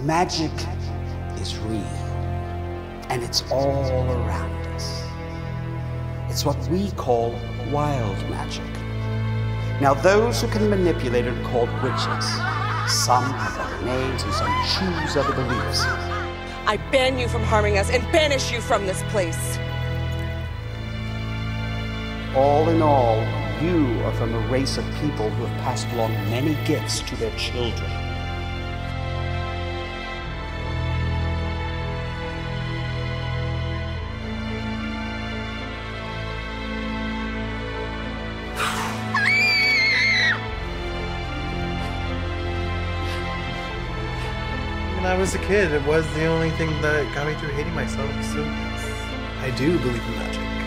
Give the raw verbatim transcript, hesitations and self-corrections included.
Magic is real, and it's all around us. It's what we call wild magic. Now, those who can manipulate it are called witches. Some have other names, and some choose other beliefs. I ban you from harming us and banish you from this place. All in all, you are from a race of people who have passed along many gifts to their children. When I was a kid, it was the only thing that got me through hating myself, so I do believe in magic.